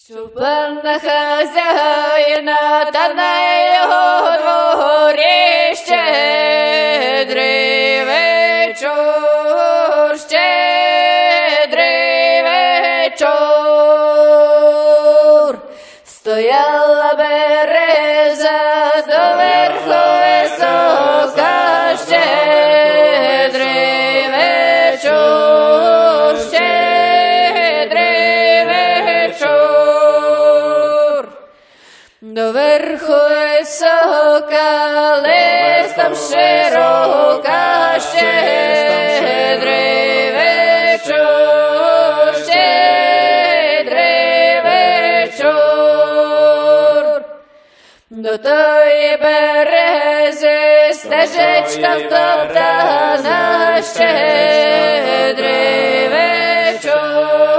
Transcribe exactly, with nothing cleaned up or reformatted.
Щоб пана хазяїна та на його дворі щедрий вечір, щедрий вечір. Стояла береза до верху висока, щедрий вечір, щедрий вечір. До верху висока, листом широка, щедрий вечір, щедрий вечір. До тої берези стежечка втоптана, щедрий вечір.